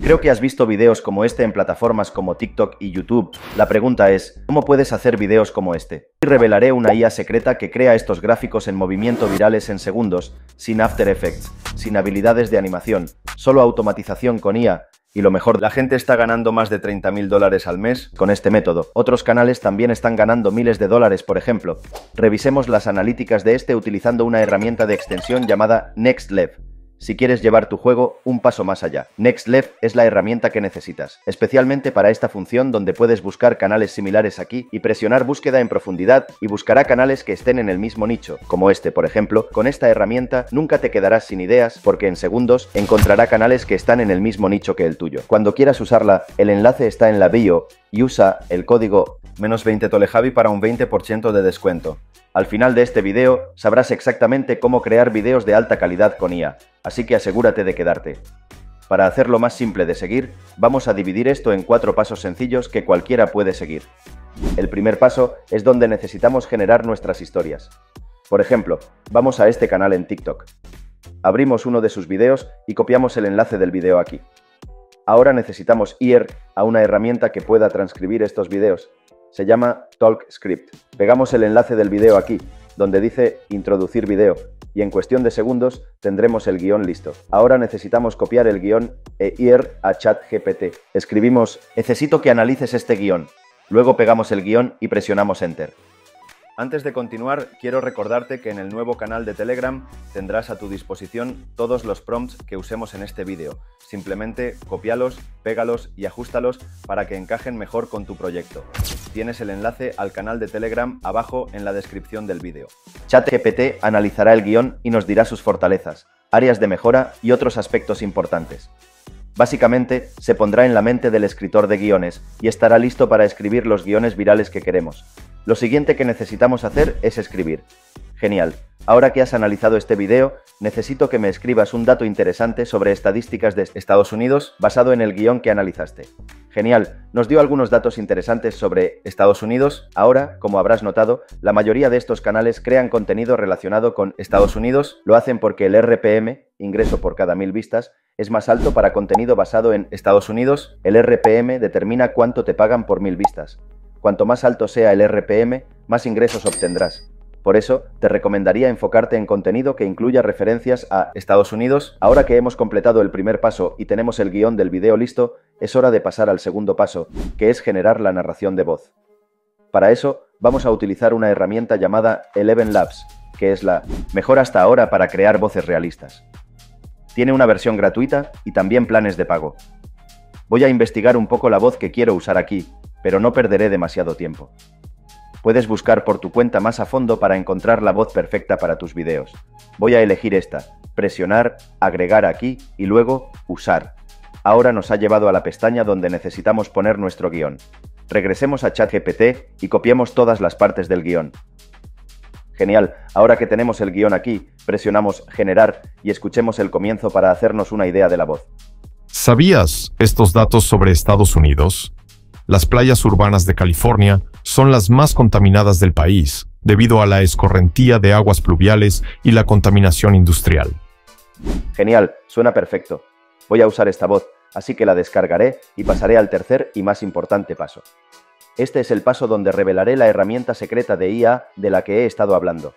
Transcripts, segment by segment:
Creo que has visto videos como este en plataformas como TikTok y YouTube. La pregunta es, ¿cómo puedes hacer videos como este? Y revelaré una IA secreta que crea estos gráficos en movimiento virales en segundos, sin After Effects, sin habilidades de animación, solo automatización con IA. Y lo mejor, la gente está ganando más de $30.000 al mes con este método. Otros canales también están ganando miles de dólares, por ejemplo. Revisemos las analíticas de este utilizando una herramienta de extensión llamada NextLev. Si quieres llevar tu juego un paso más allá, NextLev es la herramienta que necesitas, especialmente para esta función donde puedes buscar canales similares aquí y presionar búsqueda en profundidad y buscará canales que estén en el mismo nicho, como este, por ejemplo. Con esta herramienta nunca te quedarás sin ideas porque en segundos encontrará canales que están en el mismo nicho que el tuyo. Cuando quieras usarla, el enlace está en la bio y usa el código -20 Tolejavi para un 20% de descuento. Al final de este video sabrás exactamente cómo crear videos de alta calidad con IA, así que asegúrate de quedarte. Para hacerlo más simple de seguir, vamos a dividir esto en 4 pasos sencillos que cualquiera puede seguir. El primer paso es donde necesitamos generar nuestras historias. Por ejemplo, vamos a este canal en TikTok. Abrimos uno de sus videos y copiamos el enlace del video aquí. Ahora necesitamos ir a una herramienta que pueda transcribir estos videos. Se llama TalkScript. Pegamos el enlace del video aquí, donde dice introducir video, y en cuestión de segundos tendremos el guión listo. Ahora necesitamos copiar el guión e ir a ChatGPT. Escribimos, necesito que analices este guión. Luego pegamos el guión y presionamos Enter. Antes de continuar, quiero recordarte que en el nuevo canal de Telegram tendrás a tu disposición todos los prompts que usemos en este vídeo. Simplemente cópialos, pégalos y ajustalos para que encajen mejor con tu proyecto. Tienes el enlace al canal de Telegram abajo en la descripción del vídeo. ChatGPT analizará el guión y nos dirá sus fortalezas, áreas de mejora y otros aspectos importantes. Básicamente, se pondrá en la mente del escritor de guiones y estará listo para escribir los guiones virales que queremos. Lo siguiente que necesitamos hacer es escribir. Genial. Ahora que has analizado este video, necesito que me escribas un dato interesante sobre estadísticas de Estados Unidos basado en el guión que analizaste. Genial, nos dio algunos datos interesantes sobre Estados Unidos. Ahora, como habrás notado, la mayoría de estos canales crean contenido relacionado con Estados Unidos. Lo hacen porque el RPM, ingreso por cada 1000 vistas, es más alto para contenido basado en Estados Unidos. El RPM determina cuánto te pagan por 1000 vistas. Cuanto más alto sea el RPM, más ingresos obtendrás. Por eso, te recomendaría enfocarte en contenido que incluya referencias a Estados Unidos. Ahora que hemos completado el primer paso y tenemos el guión del video listo, es hora de pasar al segundo paso, que es generar la narración de voz. Para eso, vamos a utilizar una herramienta llamada ElevenLabs, que es la mejor hasta ahora para crear voces realistas. Tiene una versión gratuita y también planes de pago. Voy a investigar un poco la voz que quiero usar aquí, pero no perderé demasiado tiempo. Puedes buscar por tu cuenta más a fondo para encontrar la voz perfecta para tus videos. Voy a elegir esta, presionar, agregar aquí y luego usar. Ahora nos ha llevado a la pestaña donde necesitamos poner nuestro guión. Regresemos a ChatGPT y copiemos todas las partes del guión. Genial, ahora que tenemos el guión aquí, presionamos generar y escuchemos el comienzo para hacernos una idea de la voz. ¿Sabías estos datos sobre Estados Unidos? Las playas urbanas de California son las más contaminadas del país, debido a la escorrentía de aguas pluviales y la contaminación industrial. Genial, suena perfecto. Voy a usar esta voz, así que la descargaré y pasaré al tercer y más importante paso. Este es el paso donde revelaré la herramienta secreta de IA de la que he estado hablando.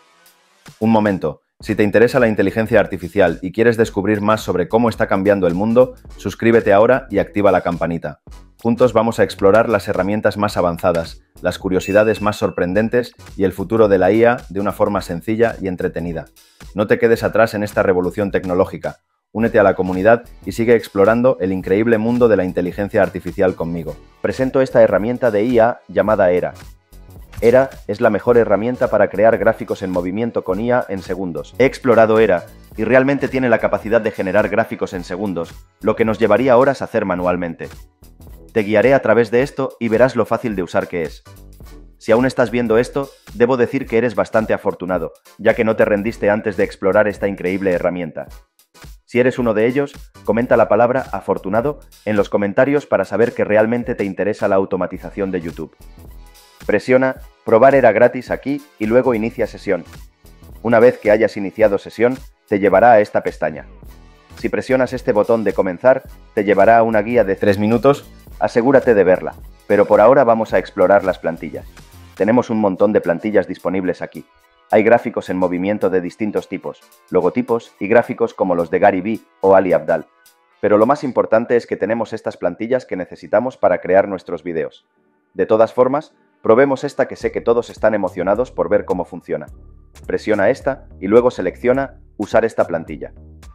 Un momento. Si te interesa la inteligencia artificial y quieres descubrir más sobre cómo está cambiando el mundo, suscríbete ahora y activa la campanita. Juntos vamos a explorar las herramientas más avanzadas, las curiosidades más sorprendentes y el futuro de la IA de una forma sencilla y entretenida. No te quedes atrás en esta revolución tecnológica. Únete a la comunidad y sigue explorando el increíble mundo de la inteligencia artificial conmigo. Presento esta herramienta de IA llamada Era. Era es la mejor herramienta para crear gráficos en movimiento con IA en segundos. He explorado Era y realmente tiene la capacidad de generar gráficos en segundos, lo que nos llevaría horas a hacer manualmente. Te guiaré a través de esto y verás lo fácil de usar que es. Si aún estás viendo esto, debo decir que eres bastante afortunado, ya que no te rendiste antes de explorar esta increíble herramienta. Si eres uno de ellos, comenta la palabra afortunado en los comentarios para saber que realmente te interesa la automatización de YouTube. Presiona Probar Era gratis aquí y luego inicia sesión. Una vez que hayas iniciado sesión, te llevará a esta pestaña. Si presionas este botón de comenzar, te llevará a una guía de 3 minutos, asegúrate de verla. Pero por ahora vamos a explorar las plantillas. Tenemos un montón de plantillas disponibles aquí. Hay gráficos en movimiento de distintos tipos, logotipos y gráficos como los de Gary Vee o Ali Abdaal. Pero lo más importante es que tenemos estas plantillas que necesitamos para crear nuestros videos. De todas formas, probemos esta que sé que todos están emocionados por ver cómo funciona. Presiona esta y luego selecciona Usar esta plantilla.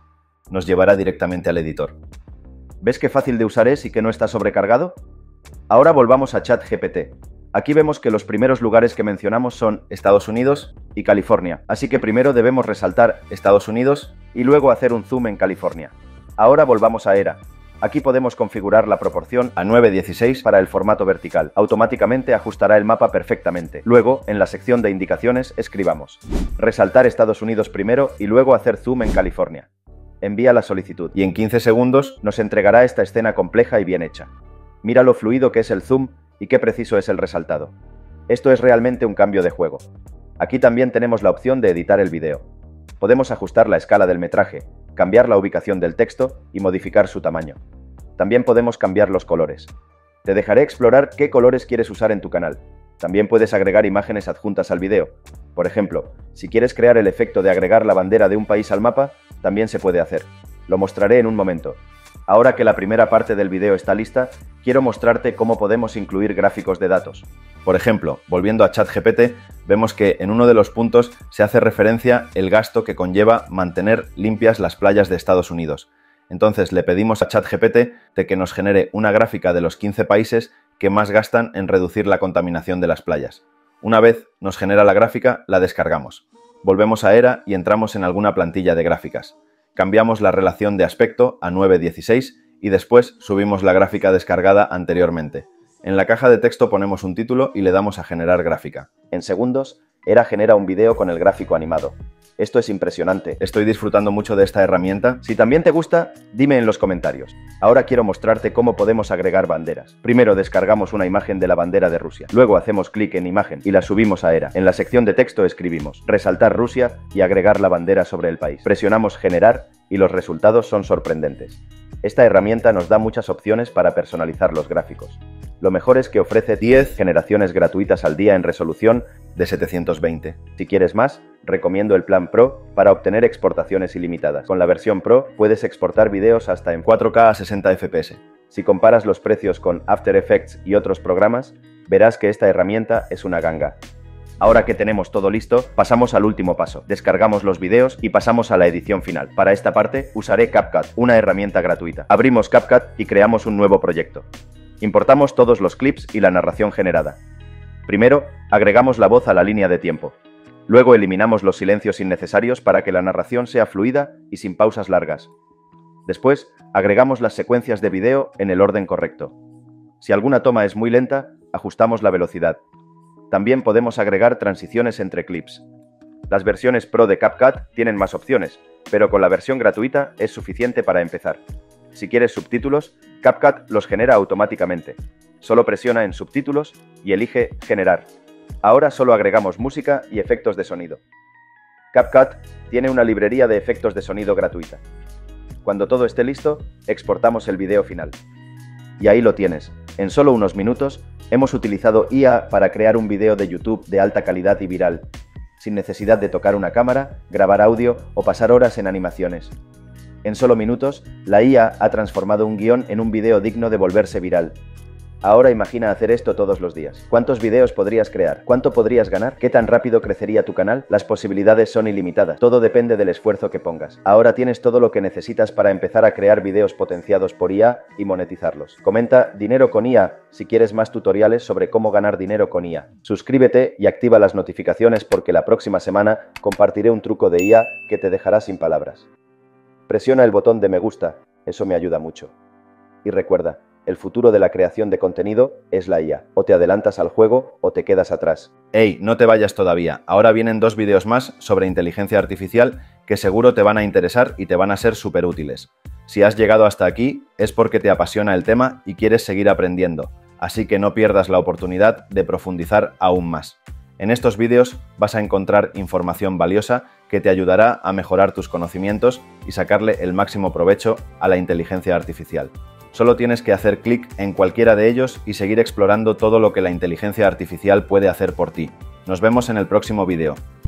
Nos llevará directamente al editor. ¿Ves qué fácil de usar es y que no está sobrecargado? Ahora volvamos a ChatGPT. Aquí vemos que los primeros lugares que mencionamos son Estados Unidos y California, así que primero debemos resaltar Estados Unidos y luego hacer un zoom en California. Ahora volvamos a ERA. Aquí podemos configurar la proporción a 9:16 para el formato vertical. Automáticamente ajustará el mapa perfectamente. Luego, en la sección de indicaciones, escribamos resaltar Estados Unidos primero y luego hacer zoom en California. Envía la solicitud y en 15 segundos nos entregará esta escena compleja y bien hecha. Mira lo fluido que es el zoom y qué preciso es el resaltado. Esto es realmente un cambio de juego. Aquí también tenemos la opción de editar el video. Podemos ajustar la escala del metraje, cambiar la ubicación del texto y modificar su tamaño. También podemos cambiar los colores. Te dejaré explorar qué colores quieres usar en tu canal. También puedes agregar imágenes adjuntas al video. Por ejemplo, si quieres crear el efecto de agregar la bandera de un país al mapa, también se puede hacer. Lo mostraré en un momento. Ahora que la primera parte del video está lista, quiero mostrarte cómo podemos incluir gráficos de datos. Por ejemplo, volviendo a ChatGPT, vemos que en uno de los puntos se hace referencia el gasto que conlleva mantener limpias las playas de Estados Unidos. Entonces le pedimos a ChatGPT de que nos genere una gráfica de los 15 países que más gastan en reducir la contaminación de las playas. Una vez nos genera la gráfica, la descargamos. Volvemos a ERA y entramos en alguna plantilla de gráficas. Cambiamos la relación de aspecto a 9:16 y después subimos la gráfica descargada anteriormente. En la caja de texto ponemos un título y le damos a generar gráfica. En segundos, ERA genera un video con el gráfico animado. Esto es impresionante. Estoy disfrutando mucho de esta herramienta. Si también te gusta, dime en los comentarios. Ahora quiero mostrarte cómo podemos agregar banderas. Primero descargamos una imagen de la bandera de Rusia. Luego hacemos clic en imagen y la subimos a ERA. En la sección de texto escribimos resaltar Rusia y agregar la bandera sobre el país. Presionamos generar y los resultados son sorprendentes. Esta herramienta nos da muchas opciones para personalizar los gráficos. Lo mejor es que ofrece 10 generaciones gratuitas al día en resolución de 720. Si quieres más, recomiendo el plan Pro para obtener exportaciones ilimitadas. Con la versión Pro puedes exportar videos hasta en 4K a 60 FPS. Si comparas los precios con After Effects y otros programas, verás que esta herramienta es una ganga. Ahora que tenemos todo listo, pasamos al último paso. Descargamos los videos y pasamos a la edición final. Para esta parte, usaré CapCut, una herramienta gratuita. Abrimos CapCut y creamos un nuevo proyecto. Importamos todos los clips y la narración generada. Primero, agregamos la voz a la línea de tiempo. Luego eliminamos los silencios innecesarios para que la narración sea fluida y sin pausas largas. Después, agregamos las secuencias de video en el orden correcto. Si alguna toma es muy lenta, ajustamos la velocidad. También podemos agregar transiciones entre clips. Las versiones Pro de CapCut tienen más opciones, pero con la versión gratuita es suficiente para empezar. Si quieres subtítulos, CapCut los genera automáticamente. Solo presiona en subtítulos y elige generar. Ahora solo agregamos música y efectos de sonido. CapCut tiene una librería de efectos de sonido gratuita. Cuando todo esté listo, exportamos el video final. Y ahí lo tienes. En solo unos minutos, hemos utilizado IA para crear un video de YouTube de alta calidad y viral, sin necesidad de tocar una cámara, grabar audio o pasar horas en animaciones. En solo minutos, la IA ha transformado un guión en un video digno de volverse viral. Ahora imagina hacer esto todos los días. ¿Cuántos videos podrías crear? ¿Cuánto podrías ganar? ¿Qué tan rápido crecería tu canal? Las posibilidades son ilimitadas. Todo depende del esfuerzo que pongas. Ahora tienes todo lo que necesitas para empezar a crear videos potenciados por IA y monetizarlos. Comenta Dinero con IA si quieres más tutoriales sobre cómo ganar dinero con IA. Suscríbete y activa las notificaciones porque la próxima semana compartiré un truco de IA que te dejará sin palabras. Presiona el botón de me gusta, eso me ayuda mucho. Y recuerda, el futuro de la creación de contenido es la IA. O te adelantas al juego o te quedas atrás. ¡Ey! No te vayas todavía. Ahora vienen 2 vídeos más sobre inteligencia artificial que seguro te van a interesar y te van a ser súper útiles. Si has llegado hasta aquí es porque te apasiona el tema y quieres seguir aprendiendo. Así que no pierdas la oportunidad de profundizar aún más. En estos vídeos vas a encontrar información valiosa que te ayudará a mejorar tus conocimientos y sacarle el máximo provecho a la inteligencia artificial. Solo tienes que hacer clic en cualquiera de ellos y seguir explorando todo lo que la inteligencia artificial puede hacer por ti. Nos vemos en el próximo vídeo.